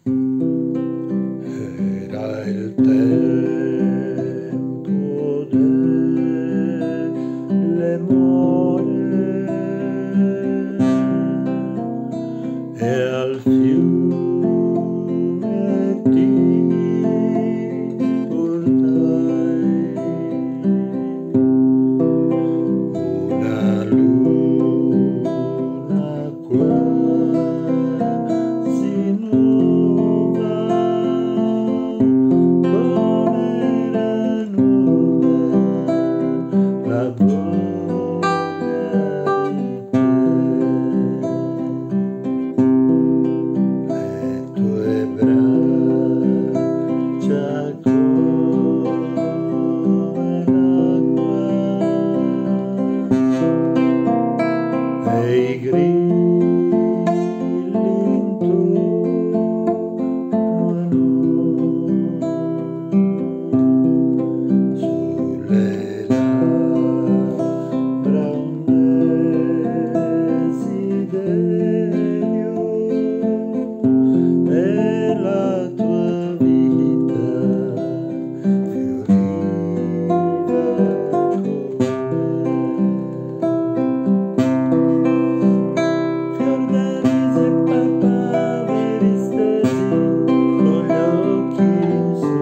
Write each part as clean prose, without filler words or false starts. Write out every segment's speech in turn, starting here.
Era il tempo delle more e al fiume ti portai una luna quasi nuova, come era nuova la voglia di te. Le tue braccia come l'acqua e i grilli intorno a noi, sulle labbra un desiderio e la tua vita fioriva con me. Fiordalise e papaveri stesi con gli occhi in su,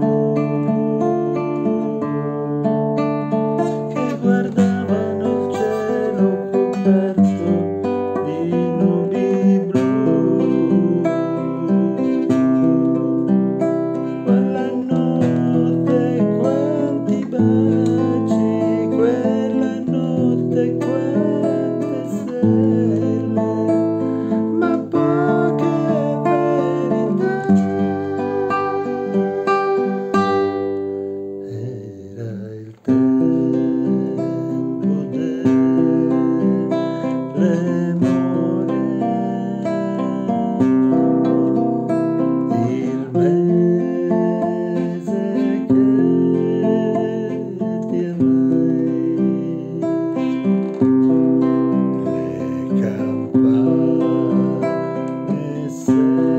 che guardavano il cielo coperto di nubi blu. Quella notte quanti baci, quella notte quante stelle, ma poche verità. Era il tempo delle more, il mese che ti amai, le campane